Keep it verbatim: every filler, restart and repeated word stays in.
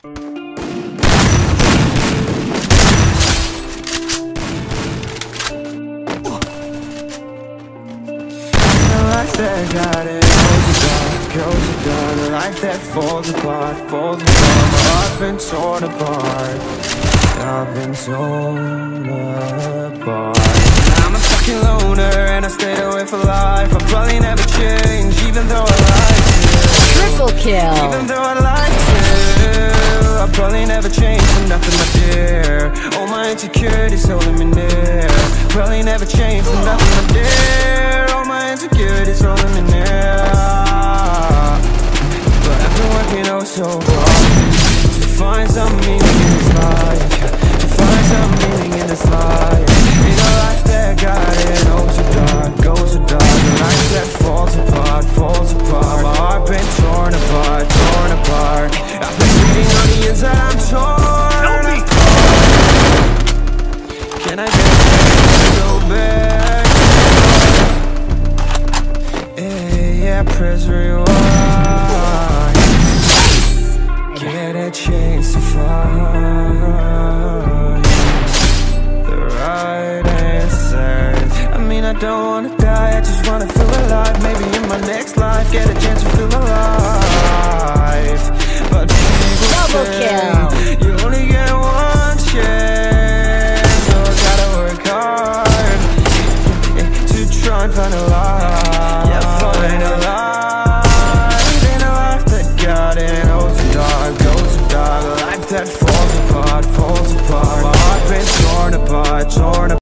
That got it, goes dark, goes dark. A life that falls apart, falls apart. My heart's been torn apart, I've been torn apart. I'm a fucking loner and I stayed away for life. I'll probably never change, even though I like to. Triple kill. Even though I like to, I'll probably never change for nothing, my dear. All my insecurities holding me near. Probably never change for nothing, my dear. All my insecurities holding me near. But I've been working oh so hard to find some meaning in this life, to find some meaning in this life. In a life that got it oh so dark, goes so dark. A life that falls apart, falls apart. My heart been torn apart, torn apart. I've been bleeding on the inside, I'm torn apart. Can I get to go back? Yeah, yeah, press rewind. Get a chance to find the right answers. I mean, I don't wanna die, I just wanna feel alive. Maybe in my next life, get a chance to feel alive. But people Double say kill. you only get one chance, so I gotta work hard to try and find a life. Yeah, find a life in a life that got it oh so dark, goes so dark. A life that falls apart, falls apart. My heart been torn apart, torn apart.